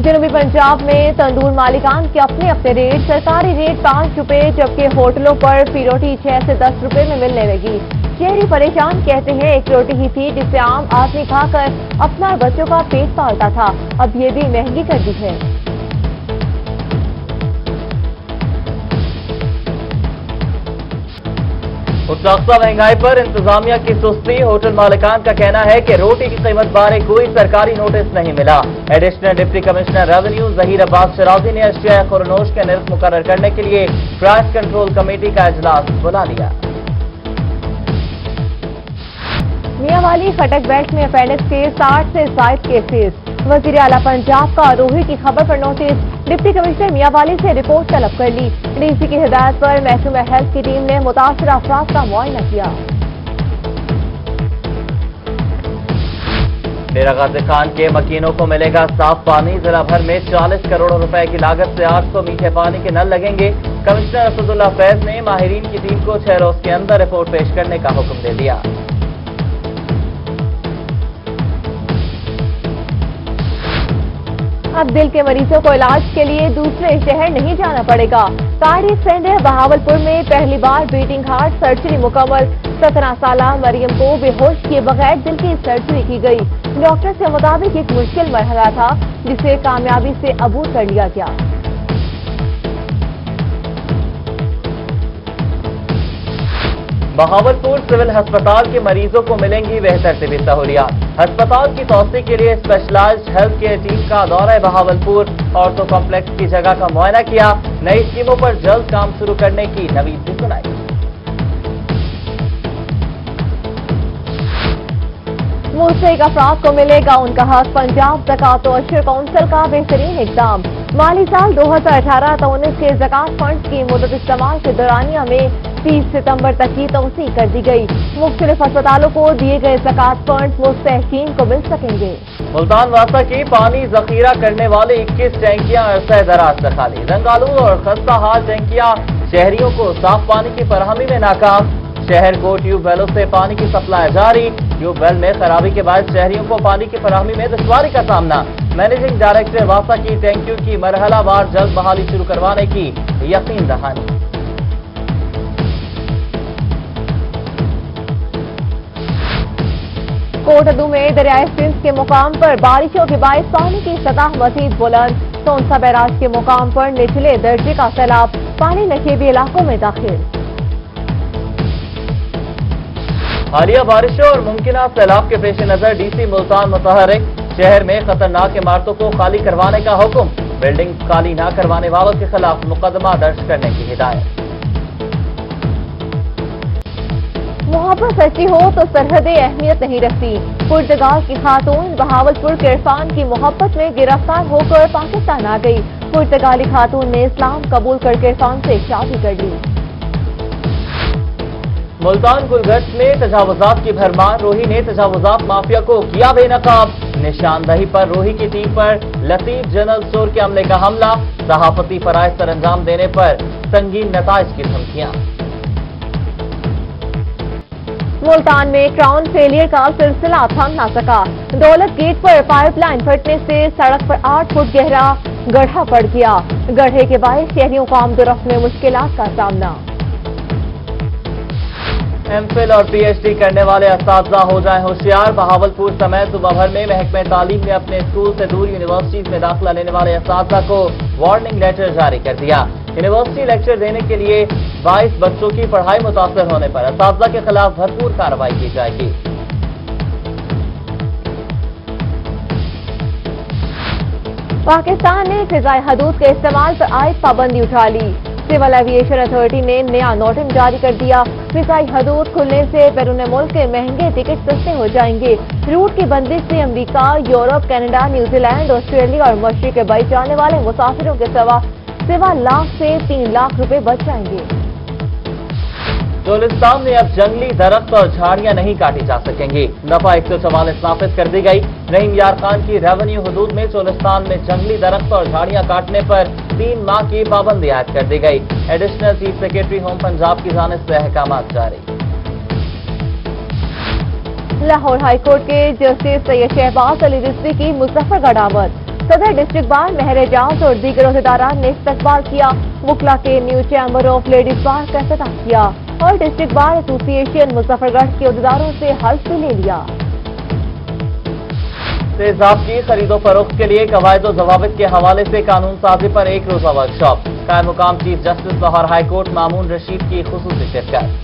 जनूबी पंजाब में तंदूर मालिकान के अपने अपने रेट, सरकारी रेट 5 रुपए जबकि होटलों पर फी रोटी 6 से 10 रुपए में मिलने लगी। शहरी परेशान, कहते हैं एक रोटी ही थी जिसे आम आदमी खाकर अपना और बच्चों का पेट पालता था, अब ये भी महंगी कर दी है। उच्चाक्षा महंगाई पर इंतजामिया की सुस्ती, होटल मालिकान का कहना है कि रोटी की कीमत बारे कोई सरकारी नोटिस नहीं मिला। Additional deputy commissioner revenue Zaheer Abbas Shirazi ने अशिया खुरनोश के निर्ख मुकर्रर करने के लिए प्राइस कंट्रोल कमेटी का इजलास बुला लिया। मियांवाली खटक बेल्ट में अपेंडिक्स के 60 से ज्यादा केसेस। वजीर आला पंजाब का रोही की खबर पर नोटिस, डिप्टी कमिश्नर मियांवाली से रिपोर्ट तलब कर ली। डीसी की हिदायत पर महकमा हेल्थ की टीम ने मुतासर अफराद का मुआयना किया। डेरा गाजी खान के मकीनों को मिलेगा साफ पानी, जिला भर में 40 करोड़ रुपए की लागत से 800 मीठे पानी के नल लगेंगे। कमिश्नर असदुल्ला फैज ने माहिरीन की टीम को 6 रोज के अंदर रिपोर्ट पेश करने का हुक्म दे दिया। अब दिल के मरीजों को इलाज के लिए दूसरे शहर नहीं जाना पड़ेगा। तारीख सेंड है, बहावलपुर में पहली बार बीटिंग हार्ट सर्जरी मुकम्मल। 17 साल मरियम को बेहोश किए बगैर दिल की सर्जरी की गई। डॉक्टर के मुताबिक एक मुश्किल मरहला था जिसे कामयाबी से अबूर कर लिया गया। बहावलपुर सिविल अस्पताल के मरीजों को मिलेंगी बेहतर तिबी सहूलियात। अस्पताल की तौसी के लिए स्पेशलाइज्ड हेल्थ केयर टीम का दौरा बहावलपुर ऑर्थो कॉम्प्लेक्स की जगह का मुआयना किया। नई स्कीमों पर जल्द काम शुरू करने की नवीद भी सुनाई। मुस्तहिक अफराद को मिलेगा उनका हक, पंजाब ज़कात व अशर काउंसिल का बेहतरीन इक़दाम। माली साल 2018-19 के ज़कात फंड की मुद्दत इस्तेमाल के दौरानिया में 30 सितंबर तक की तौसी कर दी गई। मुख्तलिफ अस्पतालों को दिए गए ज़कात फंड मुस्तहिकीन को मिल सकेंगे। मुल्तान वासा की पानी जखीरा करने वाले 21 टैंकियां अरसा दराज से खाली। रंगालूद और खस्ता हाल टैंकियां शहरियों को साफ पानी की फराहमी में नाकाम। शहर को ट्यूबवेलों से पानी की सप्लाई जारी। ट्यूबवेल में खराबी के बाद शहरियों को पानी की फराहमी में दुश्वारी का सामना। मैनेजिंग डायरेक्टर वासा की टैंकियों की मरहलावार जल्द बहाली शुरू करवाने की यकीन दहानी। कोटदू में दरियाए सिंध के मुकाम पर बारिशों के बायस पानी की सतह मजीद बुलंद। सोनसा बैराज के मुकाम पर निचले दर्जे का सैलाब, पानी नशेबी इलाकों में दाखिल। हालिया बारिशों और मुमकिन सैलाब के पेश नजर डीसी मुल्तान मुतहरिक, शहर में खतरनाक इमारतों को खाली करवाने का हुक्म। बिल्डिंग खाली न करवाने वालों के खिलाफ मुकदमा दर्ज करने की हिदायत। मोहब्बत सच्ची हो तो सरहदें अहमियत नहीं रखती। पुर्तगाल की खातून बहावलपुर के इरफान की मोहब्बत में गिरफ्तार होकर पाकिस्तान आ गई। पुर्तगाली खातून ने इस्लाम कबूल करके इरफान से शादी कर ली। मुल्तान गुलगश्त में तजावुजात की भरमार, रोही ने तजावुजात माफिया को किया बेनकाब। निशानदही पर रोही की टीम पर लतीफ जनरल स्टोर के अमले का हमला। सहाफती फराइज सर अंजाम देने पर संगीन नताइज की धमकियां। मुल्तान में क्राउन फेलियर का सिलसिला थम न सका। दौलत गेट पर पाइपलाइन फटने से सड़क पर 8 फुट गहरा गड्ढा पड़ गया। गड्ढे के बायस शहरियों को आमदोरफ्त में मुश्किलात का सामना। एमफिल और पीएचडी करने वाले असातिज़ा हो जाएं होशियार। बहावलपुर समेत सूबा भर में महकमे तालीम ने अपने स्कूल से दूर यूनिवर्सिटीज में दाखिला लेने वाले असातिज़ा को वार्निंग लेटर जारी कर दिया। यूनिवर्सिटी लेक्चर देने के लिए 22 बच्चों की पढ़ाई मुतासर होने पर असातिज़ा के खिलाफ भरपूर कार्रवाई की जाएगी। पाकिस्तान ने फिजाई हदूद के इस्तेमाल पर आयद पाबंदी उठा ली। सिविल एविएशन अथॉरिटी ने नया नोटिस जारी कर दिया। फिजाई हदूद खुलने से बैरून मुल्क के महंगे टिकट सस्ते हो जाएंगे। रूट की बंदिश से America, Europe, Canada, New Zealand, Australia और मशरिक के बाई जाने वाले मुसाफिरों के सवा लाख से 3 लाख रुपए बच जाएंगे। चोलिस्तान में अब जंगली दरख्त और झाड़ियां नहीं काटी जा सकेंगी। दफा 144 नाफिज कर दी गई। रहीम यार खान की रेवेन्यू हदूद में चोलिस्तान में जंगली दरख्त और झाड़ियां काटने पर 3 माह की पाबंदी आयद कर दी गई। Additional chief secretary home Punjab की जानिब से अहकामात जारी। लाहौर हाईकोर्ट के जस्टिस सैयद शहबाज अली रिजवी की मुजफ्फरगढ़ आमद। सदर डिस्ट्रिक्ट बार महर एजाज और दीगर अहदेदारान ने इस्तकबाल किया। वकला के new chamber of ladies bar का इफ्तिताह किया और डिस्ट्रिक्ट बार एसोसिएशन मुजफ्फरगढ़ के अहदेदारों से हल्फ भी ले लिया। तेजाब की खरीदो फरोख्त के लिए कवायद और जवाबित के हवाले से कानून साजी पर एक रोजा वर्कशॉप। कायम मुकाम chief justice Lahore high court Mamoon Rasheed की खुसूसी शिरकत।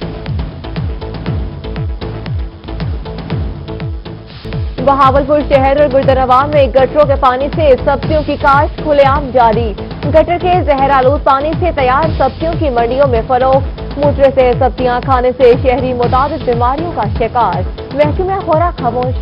बहावलपुर शहर और गुरुद्वारा में गटरों के पानी से सब्जियों की काश्त खुलेआम जारी। गटर के जहरालूद पानी से तैयार सब्जियों की मंडियों में फरोख्त। मूत्र से सब्जियां खाने से शहरी मुताबिक बीमारियों का शिकार। महकमा खुराक खामोश।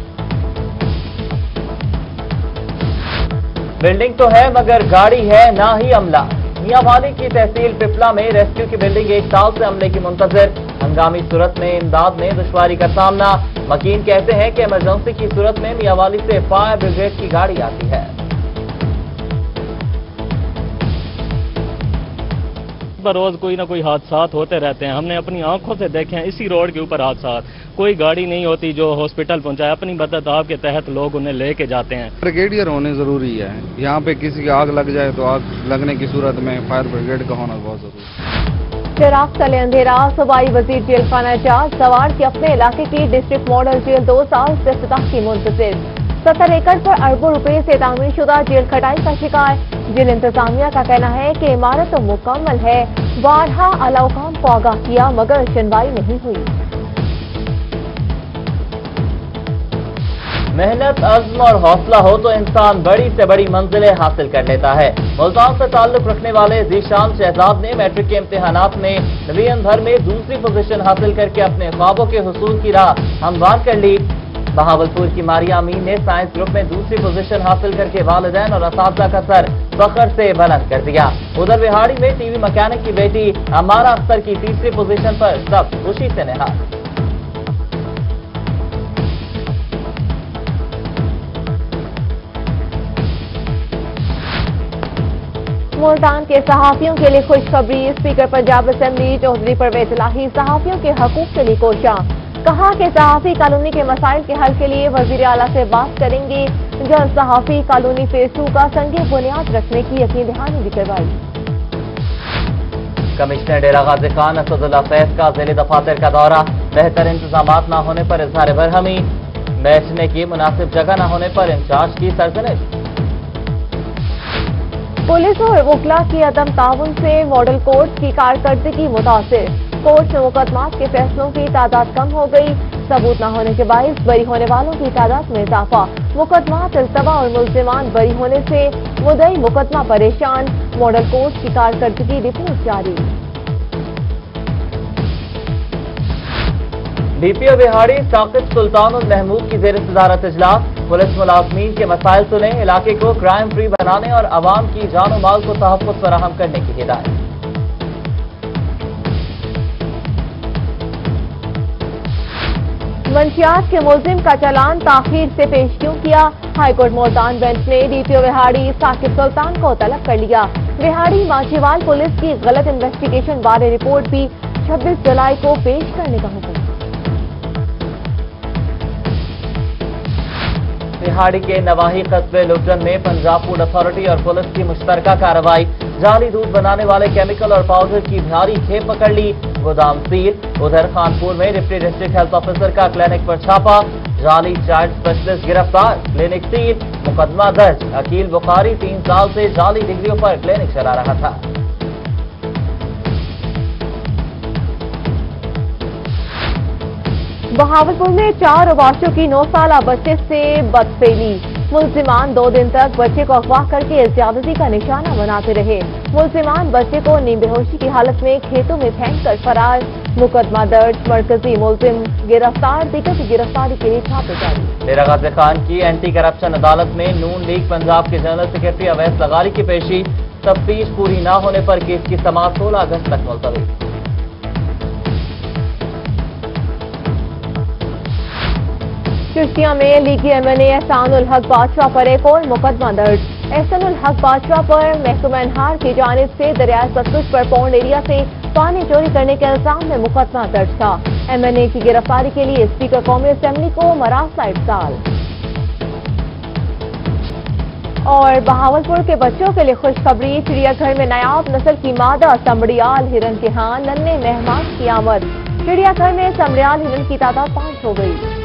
बिल्डिंग तो है मगर गाड़ी है ना ही अमला। मियांवाली की तहसील पिपला में रेस्क्यू की बिल्डिंग 1 साल से अमले की मुंतजर। हंगामी सूरत में इमदाद में दुश्वारी का सामना। वकील कहते हैं कि इमरजेंसी की सूरत में मियांवाली से फायर ब्रिगेड की गाड़ी आती है। रोज कोई ना कोई हादसात होते रहते हैं। हमने अपनी आंखों से देखे हैं इसी रोड के ऊपर हादसात। कोई गाड़ी नहीं होती जो हॉस्पिटल पहुंचाए। अपनी मदद आपके तहत लोग उन्हें लेके जाते हैं। ब्रिगेडियर होने जरूरी है। यहाँ पे किसी की आग लग जाए तो आग लगने की सूरत में फायर ब्रिगेड का होना बहुत जरूरी है। चिराग तले अंधेरा। सूबाई वजीर जेल खाना जाज सवार की अपने इलाके की डिस्ट्रिक्ट मॉडल जेल 2 साल से इफ्तिताह की मुंतजिर। 70 एकड़ पर अरबों रुपए से तामीर शुदा जेल खटाई का शिकार। जेल इंतजामिया का कहना है कि इमारत तो मुकम्मल है। बारहा अलाउकाम को आगाह किया मगर सुनवाई नहीं हुई। मेहनत, अज़्म और हौसला हो तो इंसान बड़ी से बड़ी मंजिलें हासिल कर लेता है। मुल्तान से ताल्लुक रखने वाले जीशान शहजाद ने मैट्रिक के इम्तिहानात में डिवीजन भर में दूसरी पोजीशन हासिल करके अपने ख्वाबों के हुसूल की राह हमवार कर ली। बहावलपुर की मारिया अमीन ने साइंस ग्रुप में दूसरी पोजीशन हासिल करके वालिदैन और असातिज़ा का सर फख्र से बुलंद कर दिया। उधर बिहाड़ी में टीवी मैकेनिक की बेटी अमारा अख्तर की तीसरी पोजीशन पर सब खुशी से निहार। मुल्तान के सहाफियों के लिए खुशखबरी। स्पीकर पंजाब असेंबली चौधरी परवेज इलाही सहाफियों के हकूक के लिए कोशां। कहा कि सहाफी कॉलोनी के मसाइल के हल के लिए वजीर आला से बात करेंगे। जल्द सहाफी कॉलोनी फेज 2 का संगे बुनियाद रखने की यकीन दहानी भी करवाई। कमिश्नर डेरा गाजी खान असदुल्ला फैज का जिले दफातर का दौरा। बेहतर इंतजाम न होने पर इजहार बरहमी। बैठने की मुनासिब जगह न होने पर इंचार्ज की सरजनिश। पुलिस और वकला की अदम ताउन से मॉडल कोर्ट की कारकर्दगी मुतासिर। कोर्ट में मुकदमात के फैसलों की तादाद कम हो गई। सबूत न होने के बायस बरी होने वालों की तादाद में इजाफा। मुकदमात इल्तवा और मुल्जिमान बरी होने से मुद्दई मुकदमा परेशान। मॉडल कोर्ट की कारकर्दगी रिपोर्ट जारी। डीपीओ बिहाड़ी साकिब सुल्तान और महमूद की जेर सदारत इजलास। पुलिस मुलाजमीन के मसाइल सुने। इलाके को क्राइम फ्री बनाने और अवाम की जान और माल को तहफ़्फ़ुज़ फराहम करने की हिदायत। मंशियात के मुल्जिम का चालान ताखीर से पेश क्यों किया। हाईकोर्ट मुल्तान बेंच ने डीपीओ बिहाड़ी साकिब सुल्तान को तलब कर लिया। बिहाड़ी माछीवाल पुलिस की गलत इन्वेस्टिगेशन बारे रिपोर्ट भी 26 जुलाई को पेश करने का हुक्म। बिहाड़ी के नवाही कस्बे लुटन में पंजाब फूड अथॉरिटी और पुलिस की मुश्तरका कार्रवाई। जाली दूध बनाने वाले केमिकल और पाउडर की भारी खेप पकड़ ली। गोदाम सील। उधर खानपुर में डिप्टी डिस्ट्रिक्ट हेल्थ ऑफिसर का क्लिनिक पर छापा। जाली चाइल्ड स्पेशलिस्ट गिरफ्तार। क्लिनिक सील। मुकदमा दर्ज। अकील बुखारी 3 साल से जाली डिग्रियों पर क्लिनिक चला रहा था। बहावलपुर में 4 अवाशियों की 9 साला बच्चे से बदफेली। मुल्जिमान 2 दिन तक बच्चे को अगवा करके ज्यादती का निशाना बनाते रहे। मुल्जिमान बच्चे को नींद बेहोशी की हालत में खेतों में फेंककर फरार। मुकदमा दर्ज। मरकजी मुल्जिम गिरफ्तार। दीगर की गिरफ्तारी के लिए छापे जारी। डेरा गाजी खान की एंटी करप्शन अदालत में नून लीग पंजाब के जनरल सेक्रेटरी अवैस लगारी की पेशी। तफ्तीश पूरी न होने पर केस की समाअत 16 अगस्त तक मुलतवी। चिश्तिया में लीगी एमएनए एहसानुल हक बादशाह पर एक और मुकदमा दर्ज। एहसानुल हक बादशाह पर महकमा हार की जानिब से दरियाए सतलुज पर पौंड एरिया से पानी चोरी करने के इल्जाम में मुकदमा दर्ज था। एमएनए की गिरफ्तारी के लिए स्पीकर कौमी असेंबली को मरासला इरसाल। اور بہاولپور کے بچوں کے لیے خوشخبری، چڑیا گھر میں نایاب نسل کی مادہ سمڑیال ہرن کے ہاں ننھے مہمان کی آمد۔ چڑیا گھر میں سمڑیال ہرن کی تعداد 5 ہو گئی۔